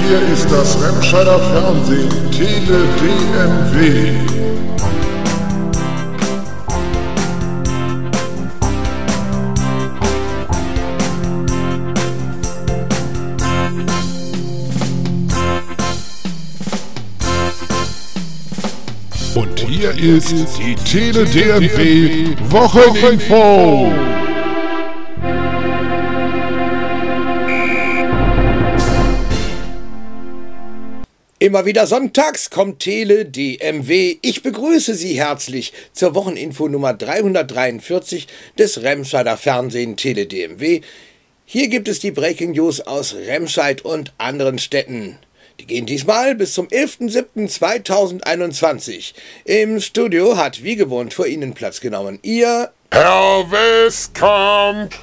hier ist das Remscheider Fernsehen, Tele DMW. Und hier ist die Tele DMW Wocheninfo. Immer wieder sonntags kommt Tele DMW. Ich begrüße Sie herzlich zur Wocheninfo Nummer 343 des Remscheider Fernsehen Tele DMW. Hier gibt es die Breaking News aus Remscheid und anderen Städten. Die gehen diesmal bis zum 11.07.2021. Im Studio hat wie gewohnt vor Ihnen Platz genommen Ihr Herr Westkamp.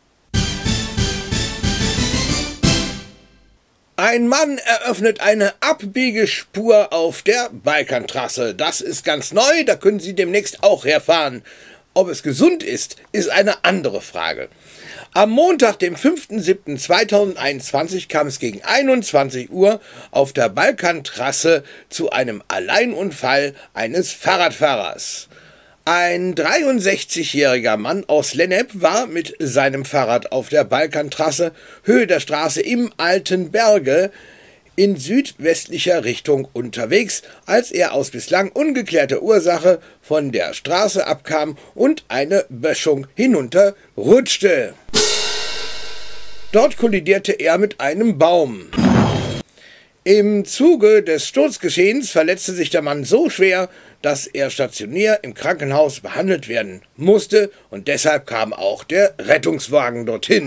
Ein Mann eröffnet eine Abbiegespur auf der Balkantrasse. Das ist ganz neu, da können Sie demnächst auch herfahren. Ob es gesund ist, ist eine andere Frage. Am Montag, dem 5.07.2021, kam es gegen 21 Uhr auf der Balkantrasse zu einem Alleinunfall eines Fahrradfahrers. Ein 63-jähriger Mann aus Lennep war mit seinem Fahrrad auf der Balkantrasse, Höhe der Straße im Alten Berge, in südwestlicher Richtung unterwegs, als er aus bislang ungeklärter Ursache von der Straße abkam und eine Böschung hinunterrutschte. Dort kollidierte er mit einem Baum. Im Zuge des Sturzgeschehens verletzte sich der Mann so schwer, dass er stationär im Krankenhaus behandelt werden musste, und deshalb kam auch der Rettungswagen dorthin.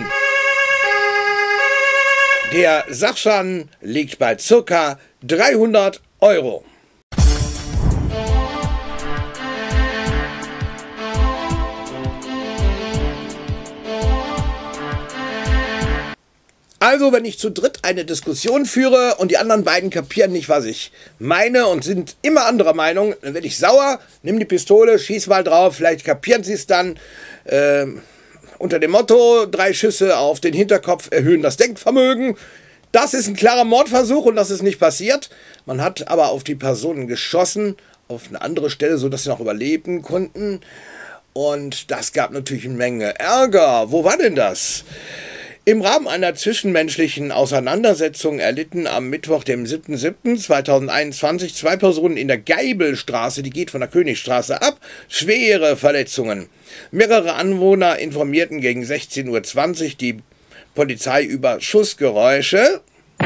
Der Sachschaden liegt bei ca. 300 €. Also, wenn ich zu dritt eine Diskussion führe und die anderen beiden kapieren nicht, was ich meine und sind immer anderer Meinung, dann werde ich sauer, nimm die Pistole, schieß mal drauf, vielleicht kapieren sie es dann. Unter dem Motto, 3 Schüsse auf den Hinterkopf erhöhen das Denkvermögen. Das ist ein klarer Mordversuch und das ist nicht passiert. Man hat aber auf die Personen geschossen, auf eine andere Stelle, sodass sie noch überleben konnten. Und das gab natürlich eine Menge Ärger. Wo war denn das? Im Rahmen einer zwischenmenschlichen Auseinandersetzung erlitten am Mittwoch, dem 7.07.2021, 2 Personen in der Geibelstraße, die geht von der Königstraße ab, schwere Verletzungen. Mehrere Anwohner informierten gegen 16:20 Uhr die Polizei über Schussgeräusche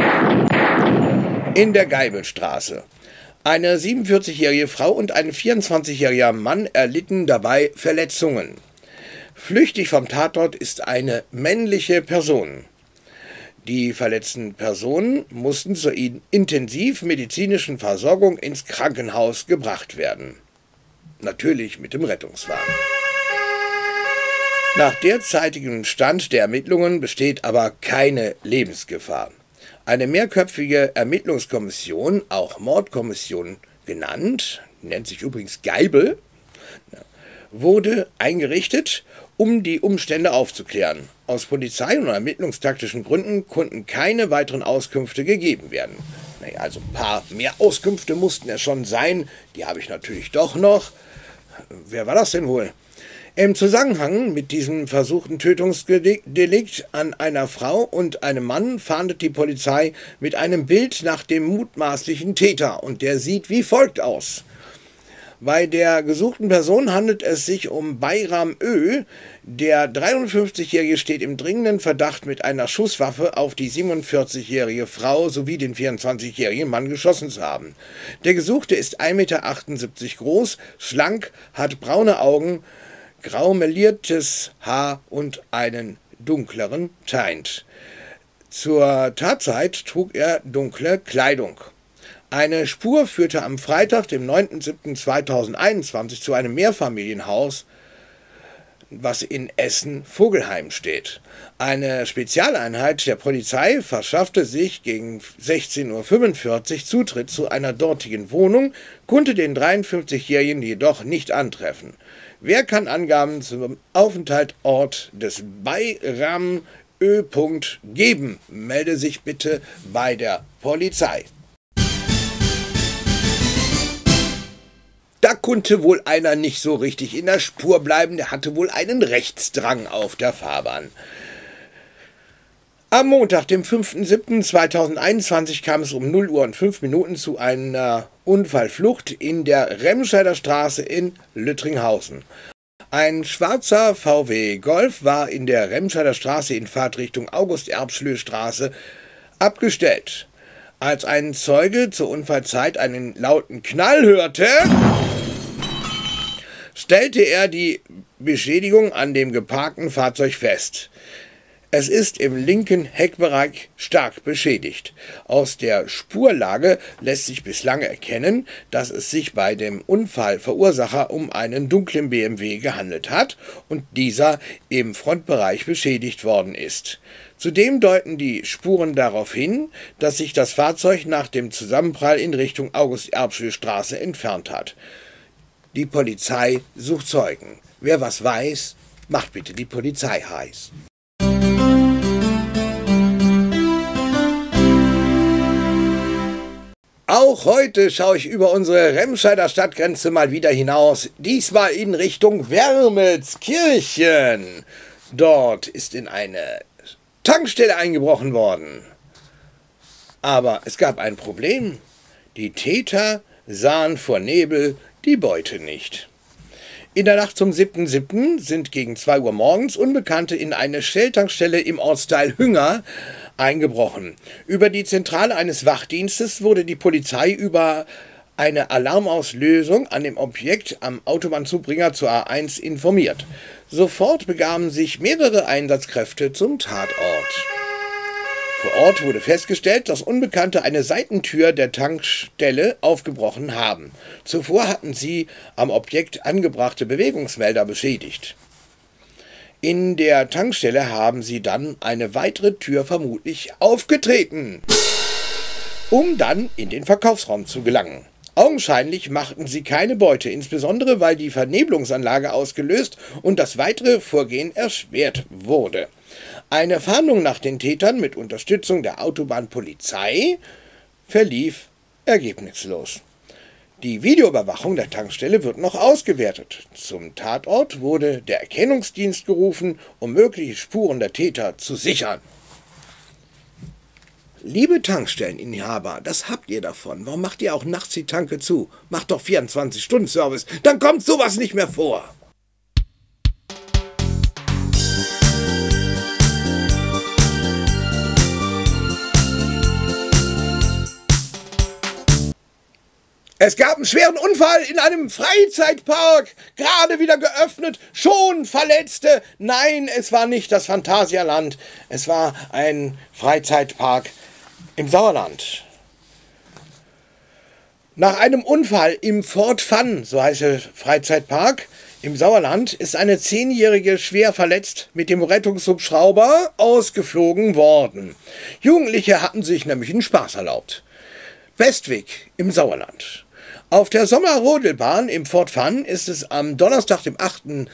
in der Geibelstraße. Eine 47-jährige Frau und ein 24-jähriger Mann erlitten dabei Verletzungen. Flüchtig vom Tatort ist eine männliche Person. Die verletzten Personen mussten zur intensivmedizinischen Versorgung ins Krankenhaus gebracht werden. Natürlich mit dem Rettungswagen. Nach derzeitigem Stand der Ermittlungen besteht aber keine Lebensgefahr. Eine mehrköpfige Ermittlungskommission, auch Mordkommission genannt, nennt sich übrigens Geibel, wurde eingerichtet, um die Umstände aufzuklären. Aus Polizei- und ermittlungstaktischen Gründen konnten keine weiteren Auskünfte gegeben werden. Naja, also ein paar mehr Auskünfte mussten es schon sein. Die habe ich natürlich doch noch. Wer war das denn wohl? Im Zusammenhang mit diesem versuchten Tötungsdelikt an einer Frau und einem Mann fahndet die Polizei mit einem Bild nach dem mutmaßlichen Täter. Und der sieht wie folgt aus. Bei der gesuchten Person handelt es sich um Bayram Ö. Der 53-Jährige steht im dringenden Verdacht, mit einer Schusswaffe auf die 47-jährige Frau sowie den 24-jährigen Mann geschossen zu haben. Der Gesuchte ist 1,78 Meter groß, schlank, hat braune Augen, grau meliertes Haar und einen dunkleren Teint. Zur Tatzeit trug er dunkle Kleidung. Eine Spur führte am Freitag, dem 9.07.2021, zu einem Mehrfamilienhaus, was in Essen-Vogelheim steht. Eine Spezialeinheit der Polizei verschaffte sich gegen 16:45 Uhr Zutritt zu einer dortigen Wohnung, konnte den 53-Jährigen jedoch nicht antreffen. Wer kann Angaben zum Aufenthaltsort des Bayram geben. Melde sich bitte bei der Polizei. Da konnte wohl einer nicht so richtig in der Spur bleiben, der hatte wohl einen Rechtsdrang auf der Fahrbahn. Am Montag, dem 5.7.2021, kam es um 0 Uhr und 5 Minuten zu einer Unfallflucht in der Remscheider Straße in Lüttringhausen. Ein schwarzer VW Golf war in der Remscheider Straße in Fahrtrichtung August-Erbschlö-Straße abgestellt. Als ein Zeuge zur Unfallzeit einen lauten Knall hörte, stellte er die Beschädigung an dem geparkten Fahrzeug fest. Es ist im linken Heckbereich stark beschädigt. Aus der Spurlage lässt sich bislang erkennen, dass es sich bei dem Unfallverursacher um einen dunklen BMW gehandelt hat und dieser im Frontbereich beschädigt worden ist. Zudem deuten die Spuren darauf hin, dass sich das Fahrzeug nach dem Zusammenprall in Richtung August-Erbschlö-Straße entfernt hat. Die Polizei sucht Zeugen. Wer was weiß, macht bitte die Polizei heiß. Auch heute schaue ich über unsere Remscheider Stadtgrenze mal wieder hinaus, diesmal in Richtung Wermelskirchen. Dort ist in eine Tankstelle eingebrochen worden. Aber es gab ein Problem. Die Täter sahen vor Nebel die Beute nicht. In der Nacht zum 7.7. sind gegen 2 Uhr morgens Unbekannte in eine Shell-Tankstelle im Ortsteil Hünger eingebrochen. Über die Zentrale eines Wachdienstes wurde die Polizei über eine Alarmauslösung an dem Objekt am Autobahnzubringer zur A1 informiert. Sofort begaben sich mehrere Einsatzkräfte zum Tatort. Vor Ort wurde festgestellt, dass Unbekannte eine Seitentür der Tankstelle aufgebrochen haben. Zuvor hatten sie am Objekt angebrachte Bewegungsmelder beschädigt. In der Tankstelle haben sie dann eine weitere Tür vermutlich aufgetreten, um dann in den Verkaufsraum zu gelangen. Augenscheinlich machten sie keine Beute, insbesondere weil die Vernebelungsanlage ausgelöst und das weitere Vorgehen erschwert wurde. Eine Fahndung nach den Tätern mit Unterstützung der Autobahnpolizei verlief ergebnislos. Die Videoüberwachung der Tankstelle wird noch ausgewertet. Zum Tatort wurde der Erkennungsdienst gerufen, um mögliche Spuren der Täter zu sichern. Liebe Tankstelleninhaber, das habt ihr davon. Warum macht ihr auch nachts die Tanke zu? Macht doch 24-Stunden-Service, dann kommt sowas nicht mehr vor. Es gab einen schweren Unfall in einem Freizeitpark, gerade wieder geöffnet, schon Verletzte. Nein, es war nicht das Phantasialand, es war ein Freizeitpark im Sauerland. Nach einem Unfall im Fort Fun, so heißt der Freizeitpark, im Sauerland, ist eine 10-Jährige schwer verletzt mit dem Rettungshubschrauber ausgeflogen worden. Jugendliche hatten sich nämlich einen Spaß erlaubt. Westweg im Sauerland. Auf der Sommerrodelbahn im Fort Fun ist es am Donnerstag, dem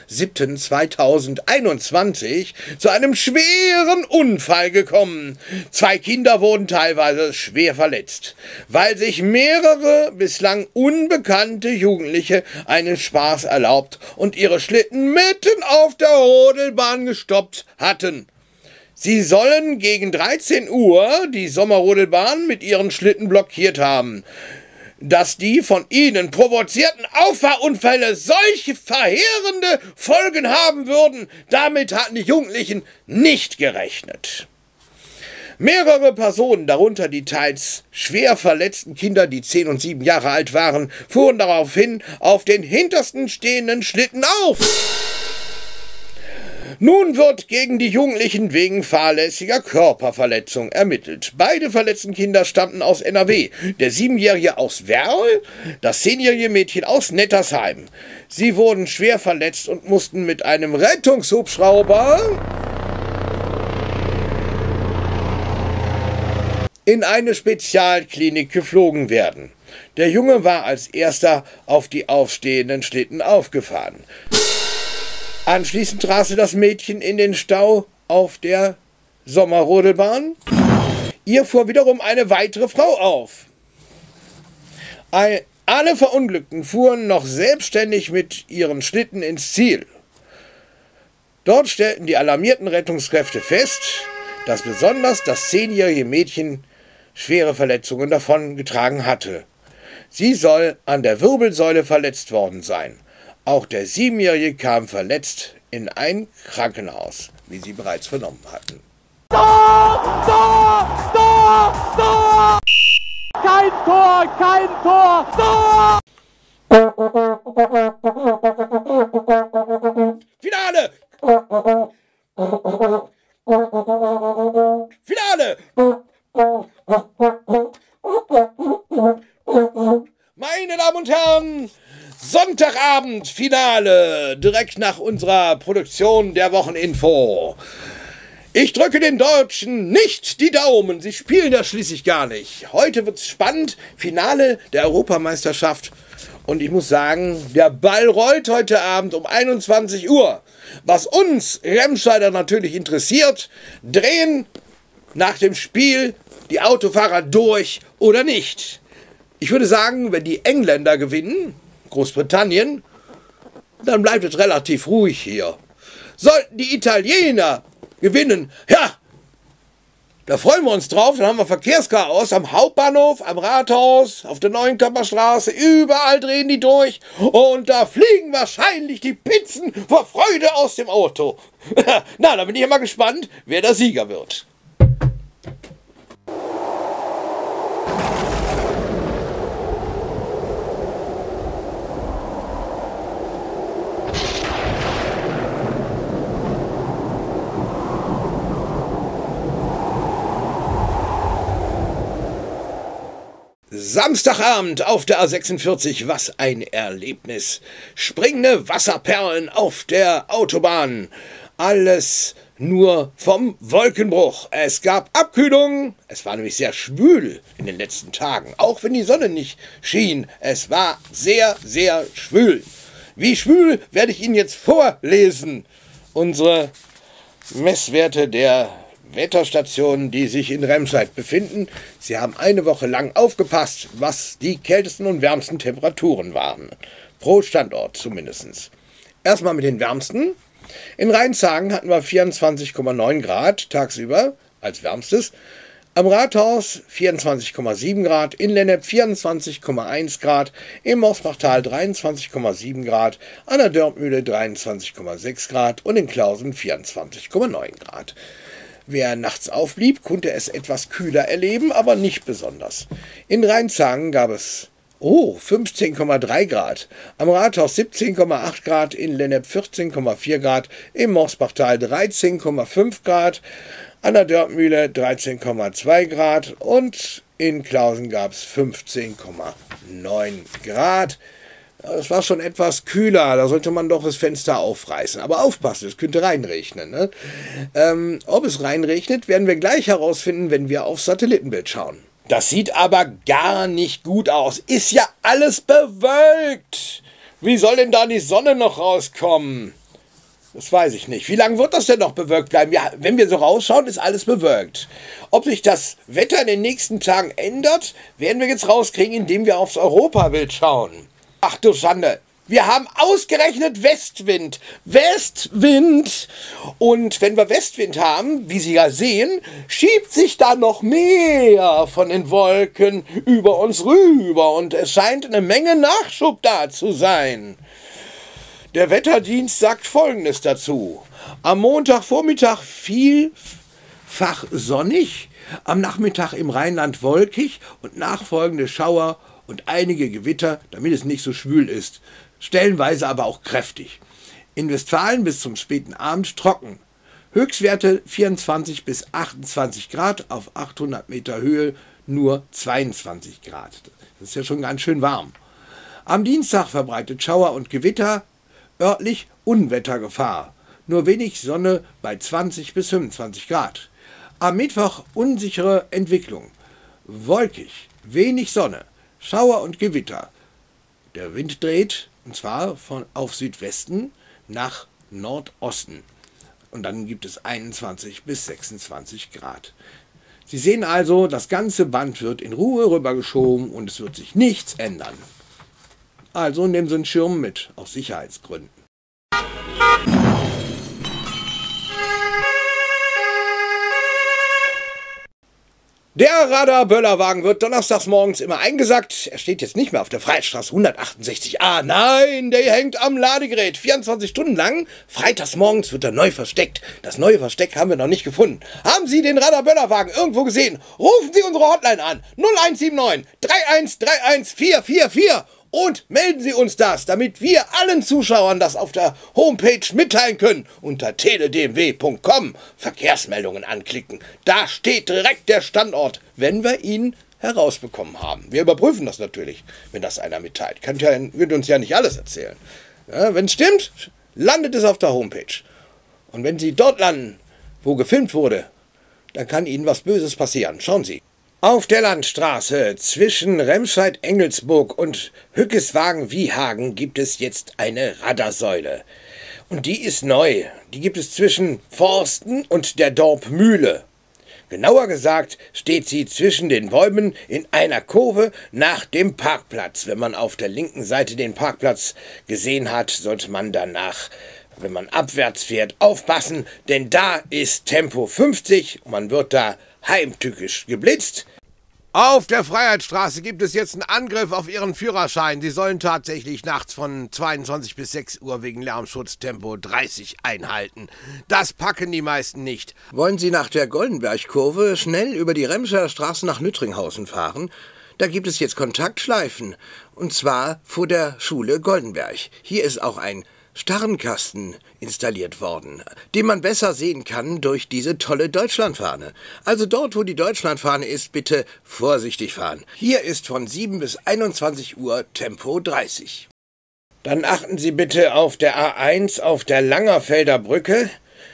8.7.2021, zu einem schweren Unfall gekommen. 2 Kinder wurden teilweise schwer verletzt, weil sich mehrere bislang unbekannte Jugendliche einen Spaß erlaubt und ihre Schlitten mitten auf der Rodelbahn gestoppt hatten. Sie sollen gegen 13 Uhr die Sommerrodelbahn mit ihren Schlitten blockiert haben. Dass die von ihnen provozierten Auffahrunfälle solche verheerende Folgen haben würden, damit hatten die Jugendlichen nicht gerechnet. Mehrere Personen, darunter die teils schwer verletzten Kinder, die 10 und 7 Jahre alt waren, fuhren daraufhin auf den hintersten stehenden Schlitten auf. Nun wird gegen die Jugendlichen wegen fahrlässiger Körperverletzung ermittelt. Beide verletzten Kinder stammten aus NRW, der 7-Jährige aus Werl, das 10-jährige Mädchen aus Nettersheim. Sie wurden schwer verletzt und mussten mit einem Rettungshubschrauber in eine Spezialklinik geflogen werden. Der Junge war als erster auf die aufstehenden Schlitten aufgefahren. Anschließend raste das Mädchen in den Stau auf der Sommerrodelbahn. Ihr fuhr wiederum eine weitere Frau auf. Alle Verunglückten fuhren noch selbstständig mit ihren Schlitten ins Ziel. Dort stellten die alarmierten Rettungskräfte fest, dass besonders das 10-jährige Mädchen schwere Verletzungen davongetragen hatte. Sie soll an der Wirbelsäule verletzt worden sein. Auch der 7-jährige kam verletzt in ein Krankenhaus, wie Sie bereits vernommen hatten. Tor! Tor! Tor! Kein Tor! Kein Tor! Tor! Finale! Finale! Meine Damen und Herren, Sonntagabend, Finale, direkt nach unserer Produktion der Wocheninfo. Ich drücke den Deutschen nicht die Daumen, sie spielen ja schließlich gar nicht. Heute wird es spannend, Finale der Europameisterschaft. Und ich muss sagen, der Ball rollt heute Abend um 21 Uhr. Was uns Remscheider natürlich interessiert, drehen nach dem Spiel die Autofahrer durch oder nicht. Ich würde sagen, wenn die Engländer gewinnen, Großbritannien, dann bleibt es relativ ruhig hier. Sollten die Italiener gewinnen, ja, da freuen wir uns drauf, dann haben wir Verkehrschaos am Hauptbahnhof, am Rathaus, auf der Neuenkammerstraße, überall drehen die durch und da fliegen wahrscheinlich die Pizzen vor Freude aus dem Auto. Na, da bin ich ja mal gespannt, wer der Sieger wird. Samstagabend auf der A46, was ein Erlebnis. Springende Wasserperlen auf der Autobahn. Alles nur vom Wolkenbruch. Es gab Abkühlung. Es war nämlich sehr schwül in den letzten Tagen. Auch wenn die Sonne nicht schien. Es war sehr, sehr schwül. Wie schwül werde ich Ihnen jetzt vorlesen. Unsere Messwerte der Wetterstationen, die sich in Remscheid befinden. Sie haben eine Woche lang aufgepasst, was die kältesten und wärmsten Temperaturen waren. Pro Standort zumindest. Erstmal mit den wärmsten. In Rheinzagen hatten wir 24,9 Grad tagsüber als wärmstes. Am Rathaus 24,7 Grad, in Lennep 24,1 Grad, im Morsbachtal 23,7 Grad, an der Dörpmühle 23,6 Grad und in Klausen 24,9 Grad. Wer nachts aufblieb, konnte es etwas kühler erleben, aber nicht besonders. In Rheinzagen gab es 15,3 Grad, am Rathaus 17,8 Grad, in Lennep 14,4 Grad, im Morsbachtal 13,5 Grad, an der Dörpmühle 13,2 Grad und in Klausen gab es 15,9 Grad. Es war schon etwas kühler, da sollte man doch das Fenster aufreißen. Aber aufpassen, es könnte reinregnen. Ne? Ob es reinregnet, werden wir gleich herausfinden, wenn wir aufs Satellitenbild schauen. Das sieht aber gar nicht gut aus. Ist ja alles bewölkt. Wie soll denn da die Sonne noch rauskommen? Das weiß ich nicht. Wie lange wird das denn noch bewölkt bleiben? Ja, wenn wir so rausschauen, ist alles bewölkt. Ob sich das Wetter in den nächsten Tagen ändert, werden wir jetzt rauskriegen, indem wir aufs Europabild schauen. Ach du Schande, wir haben ausgerechnet Westwind. Westwind! Und wenn wir Westwind haben, wie Sie ja sehen, schiebt sich da noch mehr von den Wolken über uns rüber. Und es scheint eine Menge Nachschub da zu sein. Der Wetterdienst sagt Folgendes dazu. Am Montagvormittag vielfach sonnig, am Nachmittag im Rheinland wolkig und nachfolgende Schauer und einige Gewitter, damit es nicht so schwül ist, stellenweise aber auch kräftig. In Westfalen bis zum späten Abend trocken. Höchstwerte 24 bis 28 Grad, auf 800 Meter Höhe nur 22 Grad. Das ist ja schon ganz schön warm. Am Dienstag verbreitet Schauer und Gewitter, örtlich Unwettergefahr. Nur wenig Sonne bei 20 bis 25 Grad. Am Mittwoch unsichere Entwicklung. Wolkig, wenig Sonne. Schauer und Gewitter. Der Wind dreht, und zwar auf Südwesten nach Nordosten. Und dann gibt es 21 bis 26 Grad. Sie sehen also, das ganze Band wird in Ruhe rübergeschoben und es wird sich nichts ändern. Also nehmen Sie einen Schirm mit, aus Sicherheitsgründen. Der Radar-Böllerwagen wird donnerstags morgens immer eingesackt. Er steht jetzt nicht mehr auf der Freiheitsstraße 168a. Nein, der hängt am Ladegerät 24 Stunden lang. Freitags morgens wird er neu versteckt. Das neue Versteck haben wir noch nicht gefunden. Haben Sie den Radar-Böllerwagen irgendwo gesehen? Rufen Sie unsere Hotline an. 0179 3131 444. Und melden Sie uns das, damit wir allen Zuschauern das auf der Homepage mitteilen können. Unter teledmw.com Verkehrsmeldungen anklicken. Da steht direkt der Standort, wenn wir ihn herausbekommen haben. Wir überprüfen das natürlich, wenn das einer mitteilt. Wird uns ja nicht alles erzählen. Ja, wenn es stimmt, landet es auf der Homepage. Und wenn Sie dort landen, wo gefilmt wurde, dann kann Ihnen was Böses passieren. Schauen Sie. Auf der Landstraße zwischen Remscheid-Engelsburg und Hückeswagen-Wiehagen gibt es jetzt eine Radarsäule. Und die ist neu. Die gibt es zwischen Forsten und der Dorpmühle. Genauer gesagt steht sie zwischen den Bäumen in einer Kurve nach dem Parkplatz. Wenn man auf der linken Seite den Parkplatz gesehen hat, sollte man danach, wenn man abwärts fährt, aufpassen, denn da ist Tempo 50 und man wird da heimtückisch geblitzt. Auf der Freiheitsstraße gibt es jetzt einen Angriff auf Ihren Führerschein. Sie sollen tatsächlich nachts von 22 bis 6 Uhr wegen Lärmschutz Tempo 30 einhalten. Das packen die meisten nicht. Wollen Sie nach der Goldenberg-Kurve schnell über die Remscheider Straße nach Nüttringhausen fahren? Da gibt es jetzt Kontaktschleifen. Und zwar vor der Schule Goldenberg. Hier ist auch ein Starrenkasten installiert worden, den man besser sehen kann durch diese tolle Deutschlandfahne. Also dort, wo die Deutschlandfahne ist, bitte vorsichtig fahren. Hier ist von 7 bis 21 Uhr Tempo 30. Dann achten Sie bitte auf der A1 auf der Langerfelder Brücke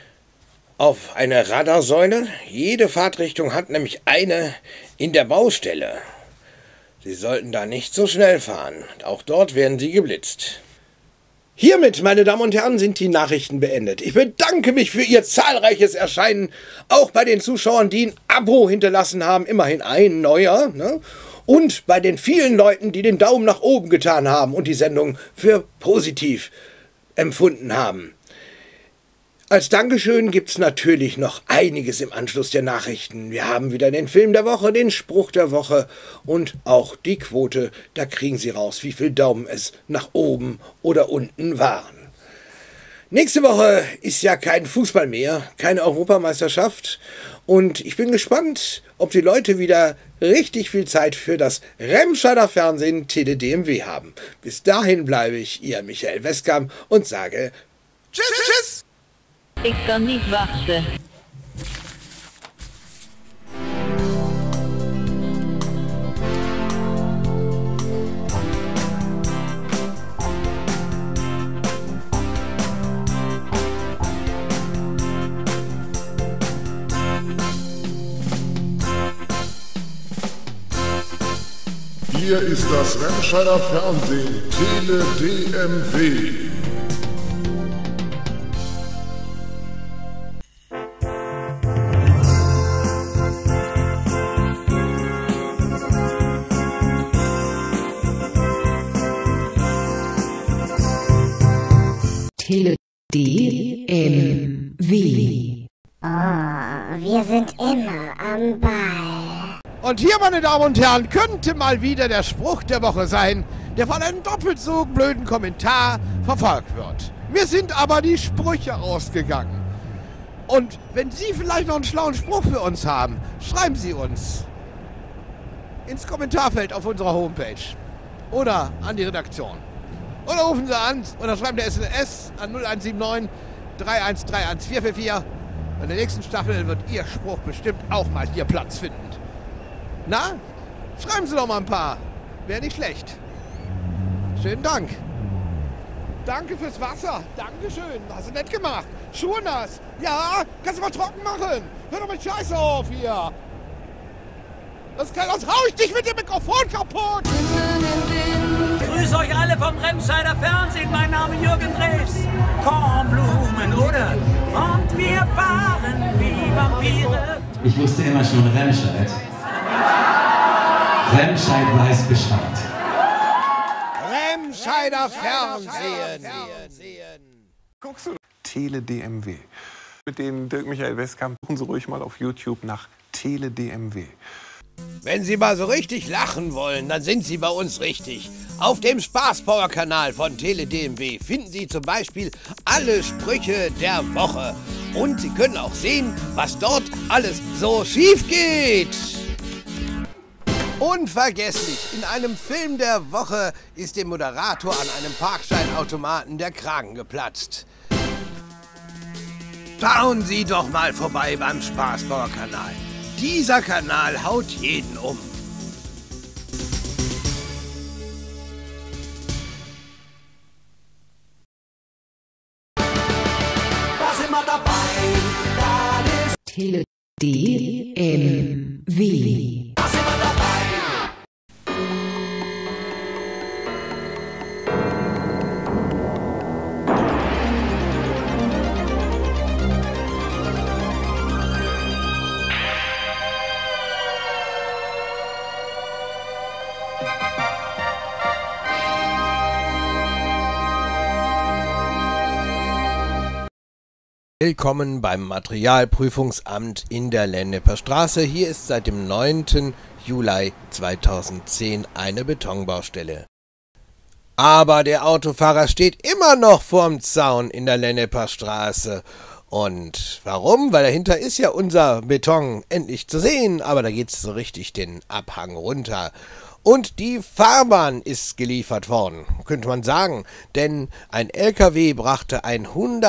auf eine Radarsäule. Jede Fahrtrichtung hat nämlich eine in der Baustelle. Sie sollten da nicht so schnell fahren. Auch dort werden Sie geblitzt. Hiermit, meine Damen und Herren, sind die Nachrichten beendet. Ich bedanke mich für Ihr zahlreiches Erscheinen, auch bei den Zuschauern, die ein Abo hinterlassen haben, immerhin ein neuer, ne? Und bei den vielen Leuten, die den Daumen nach oben getan haben und die Sendung für positiv empfunden haben. Als Dankeschön gibt's natürlich noch einiges im Anschluss der Nachrichten. Wir haben wieder den Film der Woche, den Spruch der Woche und auch die Quote. Da kriegen Sie raus, wie viel Daumen es nach oben oder unten waren. Nächste Woche ist ja kein Fußball mehr, keine Europameisterschaft. Und ich bin gespannt, ob die Leute wieder richtig viel Zeit für das Remscheider Fernsehen TeleDMW haben. Bis dahin bleibe ich Ihr Michael Westkamp und sage Tschüss, tschüss! Ich kann nicht warten. Hier ist das Remscheider Fernsehen TeleDMW. TeleDMW. Oh, wir sind immer am Ball. Und hier, meine Damen und Herren, könnte mal wieder der Spruch der Woche sein, der von einem doppelt so blöden Kommentar verfolgt wird. Mir sind aber die Sprüche ausgegangen. Und wenn Sie vielleicht noch einen schlauen Spruch für uns haben, schreiben Sie uns ins Kommentarfeld auf unserer Homepage oder an die Redaktion. Oder rufen Sie an oder schreiben eine SMS an 0179 3131 444. In der nächsten Staffel wird Ihr Spruch bestimmt auch mal hier Platz finden. Na, schreiben Sie doch mal ein paar. Wäre nicht schlecht. Schönen Dank. Danke fürs Wasser. Dankeschön. Hast du nett gemacht. Schuhe nass. Ja, kannst du mal trocken machen. Hör doch mit Scheiße auf hier. Das hau ich dich mit dem Mikrofon kaputt. Ich grüße euch alle vom Remscheider Fernsehen. Mein Name Jürgen Drews. Kornblumen, oder? Und wir Papiere. Ich wusste immer schon Remscheid. Remscheid weiß Bescheid. Remscheider Fernsehen. Guckst du? Tele-DMW. Mit dem Dirk Michael Westkamp suchen Sie ruhig mal auf YouTube nach Tele-DMW. Wenn Sie mal so richtig lachen wollen, dann sind Sie bei uns richtig. Auf dem Spaßpower-Kanal von Tele-DMW finden Sie zum Beispiel alle Sprüche der Woche. Und Sie können auch sehen, was dort alles so schief geht. Unvergesslich, in einem Film der Woche ist dem Moderator an einem Parkscheinautomaten der Kragen geplatzt. Schauen Sie doch mal vorbei beim Spaßbauer-Kanal. Dieser Kanal haut jeden um. Da sind wir dabei. Da ist Tele-DMW. Da sind wir dabei. Willkommen beim Materialprüfungsamt in der Lenneper Straße. Hier ist seit dem 9. Juli 2010 eine Betonbaustelle. Aber der Autofahrer steht immer noch vorm Zaun in der Lenneper Straße. Und warum? Weil dahinter ist ja unser Beton endlich zu sehen, aber da geht es so richtig den Abhang runter. Und die Fahrbahn ist geliefert worden, könnte man sagen, denn ein LKW brachte ein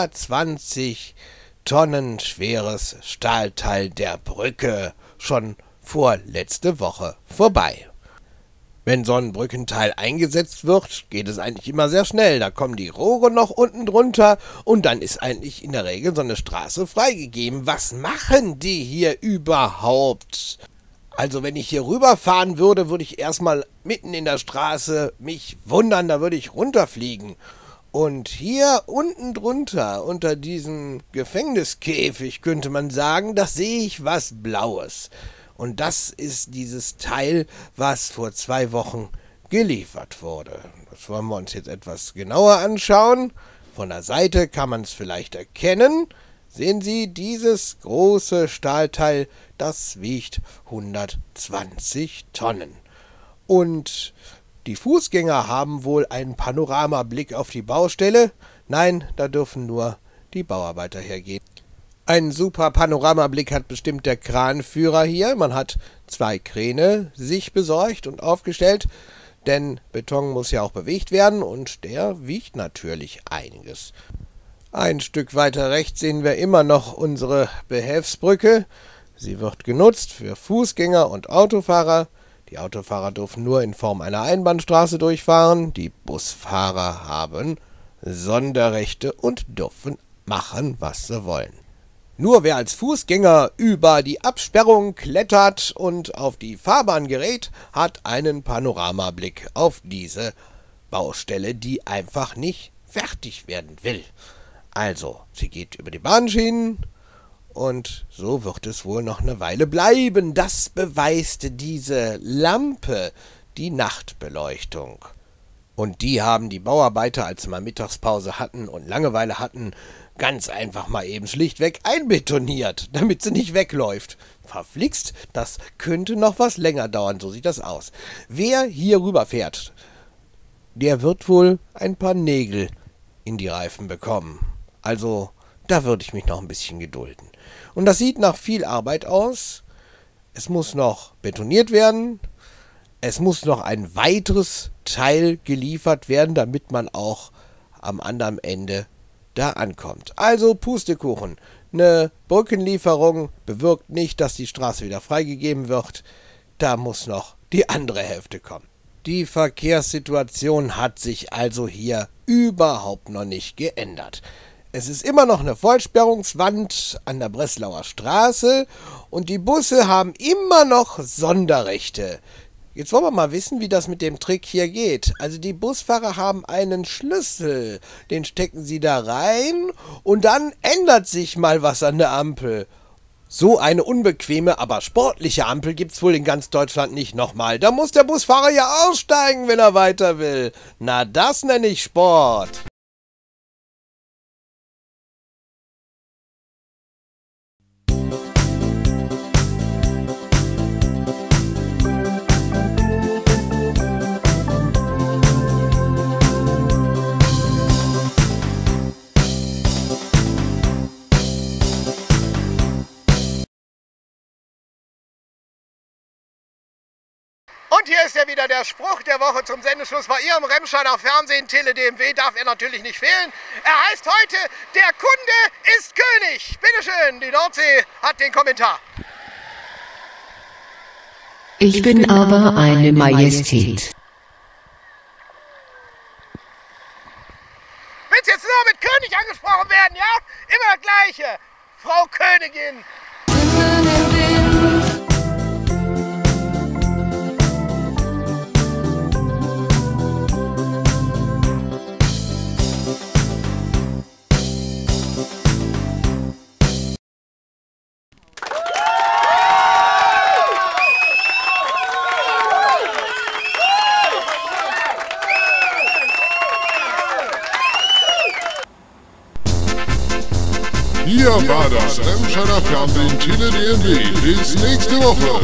120 Tonnen schweres Stahlteil der Brücke schon vorletzte Woche vorbei. Wenn so ein Brückenteil eingesetzt wird, geht es eigentlich immer sehr schnell. Da kommen die Rohre noch unten drunter und dann ist eigentlich in der Regel so eine Straße freigegeben. Was machen die hier überhaupt? Also wenn ich hier rüberfahren würde, würde ich erstmal mitten in der Straße mich wundern, da würde ich runterfliegen. Und hier unten drunter, unter diesem Gefängniskäfig, könnte man sagen, da sehe ich was Blaues. Und das ist dieses Teil, was vor 2 Wochen geliefert wurde. Das wollen wir uns jetzt etwas genauer anschauen. Von der Seite kann man es vielleicht erkennen. Sehen Sie, dieses große Stahlteil, das wiegt 120 Tonnen. Und die Fußgänger haben wohl einen Panoramablick auf die Baustelle. Nein, da dürfen nur die Bauarbeiter hergehen. Einen super Panoramablick hat bestimmt der Kranführer hier. Man hat 2 Kräne sich besorgt und aufgestellt, denn Beton muss ja auch bewegt werden und der wiegt natürlich einiges. Ein Stück weiter rechts sehen wir immer noch unsere Behelfsbrücke. Sie wird genutzt für Fußgänger und Autofahrer. Die Autofahrer dürfen nur in Form einer Einbahnstraße durchfahren. Die Busfahrer haben Sonderrechte und dürfen machen, was sie wollen. Nur wer als Fußgänger über die Absperrung klettert und auf die Fahrbahn gerät, hat einen Panoramablick auf diese Baustelle, die einfach nicht fertig werden will. Also, sie geht über die Bahnschienen und so wird es wohl noch eine Weile bleiben. Das beweist diese Lampe, die Nachtbeleuchtung. Und die haben die Bauarbeiter, als sie mal Mittagspause hatten und Langeweile hatten, ganz einfach mal eben schlichtweg einbetoniert, damit sie nicht wegläuft. Verflixt, das könnte noch was länger dauern, so sieht das aus. Wer hier rüberfährt, der wird wohl ein paar Nägel in die Reifen bekommen. Also, da würde ich mich noch ein bisschen gedulden. Und das sieht nach viel Arbeit aus. Es muss noch betoniert werden. Es muss noch ein weiteres Teil geliefert werden, damit man auch am anderen Ende da ankommt. Also Pustekuchen. Eine Brückenlieferung bewirkt nicht, dass die Straße wieder freigegeben wird. Da muss noch die andere Hälfte kommen. Die Verkehrssituation hat sich also hier überhaupt noch nicht geändert. Es ist immer noch eine Vollsperrungswand an der Breslauer Straße und die Busse haben immer noch Sonderrechte. Jetzt wollen wir mal wissen, wie das mit dem Trick hier geht. Also die Busfahrer haben einen Schlüssel, den stecken sie da rein und dann ändert sich mal was an der Ampel. So eine unbequeme, aber sportliche Ampel gibt's wohl in ganz Deutschland nicht nochmal. Da muss der Busfahrer ja aussteigen, wenn er weiter will. Na, das nenne ich Sport. Und hier ist ja wieder der Spruch der Woche zum Sendeschluss. Bei Ihrem Remscheider Fernsehen, Tele DMW, darf er natürlich nicht fehlen. Er heißt heute, der Kunde ist König. Bitteschön, die Nordsee hat den Kommentar. Ich bin aber eine Majestät. Willst jetzt nur mit König angesprochen werden, ja? Immer das Gleiche. Frau Königin. Hier war das Remscheider Fernsehen Tele DMW. Bis nächste Woche.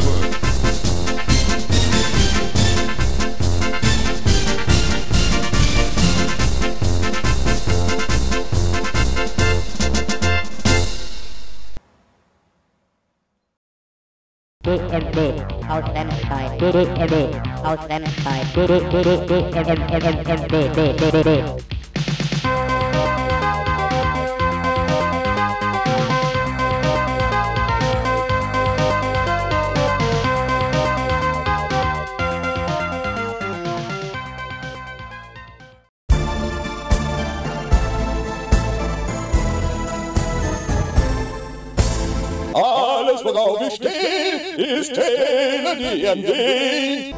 DMW aus Remscheid. DMW aus Remscheid. DMW. Alles, worauf ich stehe, ist Tele DMW.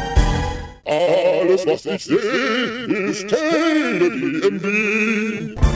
Alles, was ich sehe, ist Tele DMW.